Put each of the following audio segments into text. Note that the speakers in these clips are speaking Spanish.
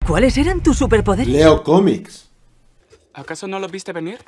¿Cuáles eran tus superpoderes? Leo cómics. ¿Acaso no lo viste venir?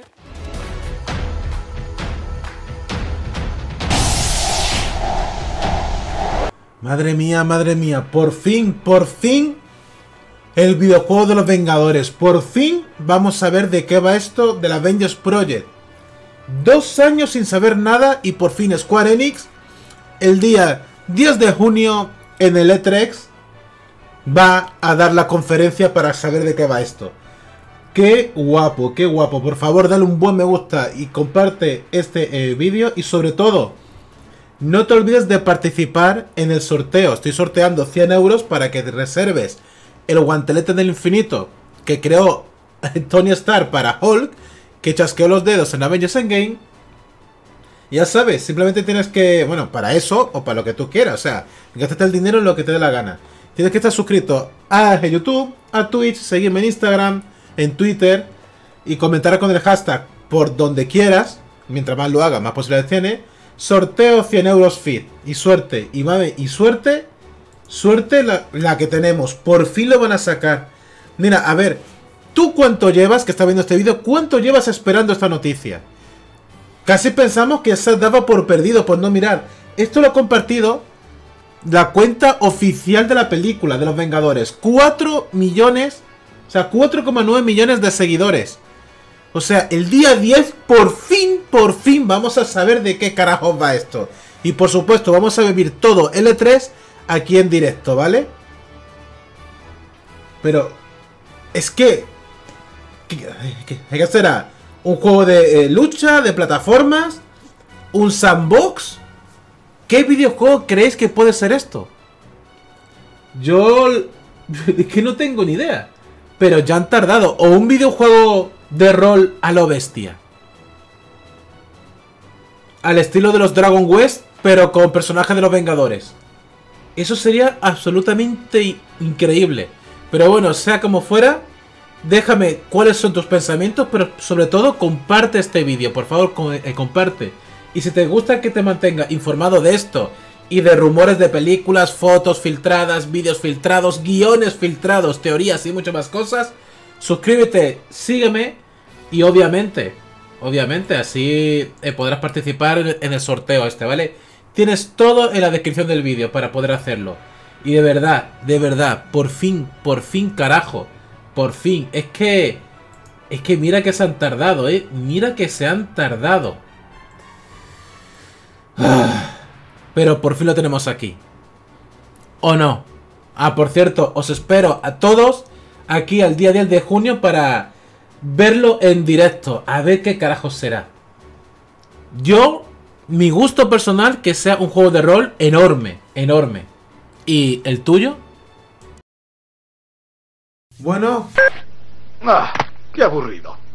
Madre mía, por fin, el videojuego de los Vengadores. Por fin vamos a ver de qué va esto del Avengers Project. 2 años sin saber nada y por fin Square Enix, el día 10 de junio en el E3, va a dar la conferencia para saber de qué va esto. Qué guapo, qué guapo. Por favor, dale un buen me gusta y comparte este vídeo. Y sobre todo, no te olvides de participar en el sorteo. Estoy sorteando 100 euros para que te reserves el guantelete del infinito que creó Tony Stark para Hulk, que chasqueó los dedos en Avengers Endgame. Ya sabes, simplemente tienes que, bueno, para eso o para lo que tú quieras, o sea, gástate el dinero en lo que te dé la gana. Tienes que estar suscrito a YouTube, a Twitch, seguirme en Instagram, en Twitter y comentar con el hashtag por donde quieras. Mientras más lo hagas, más posibilidades tiene. Sorteo 100 euros fit. Y suerte, y mame, y suerte. Suerte la que tenemos. Por fin lo van a sacar. Mira, a ver, ¿tú cuánto llevas, que estás viendo este vídeo, cuánto llevas esperando esta noticia? Casi pensamos que se daba por perdido, por no mirar. Esto lo ha compartido la cuenta oficial de la película de los Vengadores. 4 millones, o sea, 4,9 millones de seguidores. O sea, el día 10, por fin vamos a saber de qué carajos va esto. Y por supuesto, vamos a vivir todo L3 aquí en directo, ¿vale? Pero es que ¿qué será? ¿Un juego de lucha, de plataformas? ¿Un sandbox? ¿Qué videojuego creéis que puede ser esto? Yo es que no tengo ni idea. Pero ya han tardado. O un videojuego de rol a lo bestia. Al estilo de los Dragon Quest, pero con personajes de los Vengadores. Eso sería absolutamente increíble. Pero bueno, sea como fuera, déjame cuáles son tus pensamientos, pero sobre todo comparte este vídeo. Por favor, comparte. Y si te gusta que te mantenga informado de esto y de rumores de películas, fotos filtradas, vídeos filtrados, guiones filtrados, teorías y muchas más cosas, suscríbete, sígueme y obviamente así podrás participar en el sorteo este, ¿vale? Tienes todo en la descripción del vídeo para poder hacerlo. Y de verdad, por fin, carajo, por fin. Es que mira que se han tardado, mira que se han tardado. Pero por fin lo tenemos aquí. ¿O no? Ah, por cierto, os espero a todos aquí al día 10 de junio para verlo en directo. A ver qué carajos será. Mi gusto personal, que sea un juego de rol enorme. ¿Y el tuyo? Bueno. ¡Qué aburrido!